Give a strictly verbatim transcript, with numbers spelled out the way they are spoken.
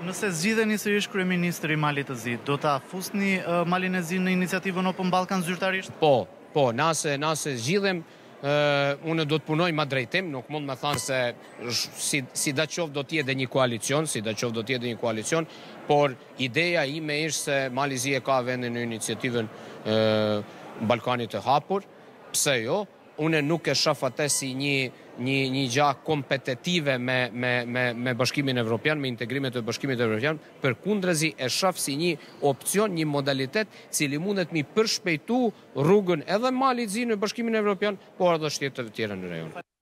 Nëse zgjidheni sërish kryeministri i Malit të Zi, do ta fusni uh, Malin e Zi në iniciativën Open Balkan zyrtarisht? Po, po, nëse nëse zgjidhem, uh, unë do të punoj ma drejtim, nuk mund me thënë se si, si da qovë do t'jetë dhe një koalicion, si da qovë do t'jetë dhe një koalicion, por ideja ime ishte se Mali i Zi e ka vendin në iniciativën uh, Balkanit të hapur, pse jo? Unë nuk e shoh atë si një një një gjë kompetitive me me me me Bashkimin Evropian, me integrimet e Bashkimit Evropian, përkundrazi e shoh si një opcion, një modalitet cili mundet mi përshpejtu rrugën edhe Malit të Zi në Bashkimin Evropian, por edhe shteteve të tjera në rajon.